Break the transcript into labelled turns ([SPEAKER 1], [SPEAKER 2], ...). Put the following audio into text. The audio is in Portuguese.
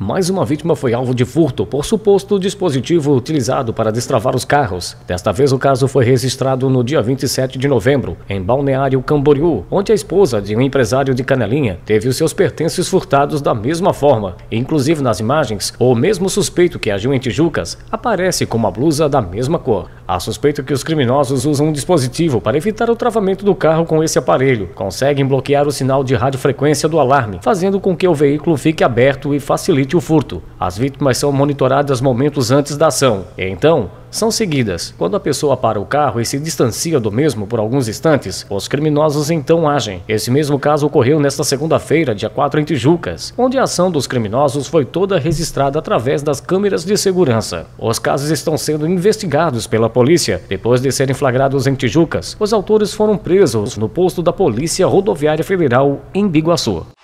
[SPEAKER 1] Mais uma vítima foi alvo de furto por suposto dispositivo utilizado para destravar os carros. Desta vez o caso foi registrado no dia 27 de novembro, em Balneário Camboriú, onde a esposa de um empresário de Canelinha teve os seus pertences furtados da mesma forma. Inclusive nas imagens, o mesmo suspeito que agiu em Tijucas aparece com uma blusa da mesma cor. Há suspeito que os criminosos usam um dispositivo para evitar o travamento do carro com esse aparelho. Conseguem bloquear o sinal de radiofrequência do alarme, fazendo com que o veículo fique aberto e facilite o furto. As vítimas são monitoradas momentos antes da ação, e então são seguidas. Quando a pessoa para o carro e se distancia do mesmo por alguns instantes, os criminosos então agem. Esse mesmo caso ocorreu nesta segunda-feira, dia 4, em Tijucas, onde a ação dos criminosos foi toda registrada através das câmeras de segurança. Os casos estão sendo investigados pela polícia. Depois de serem flagrados em Tijucas, os autores foram presos no posto da Polícia Rodoviária Federal em Biguaçu.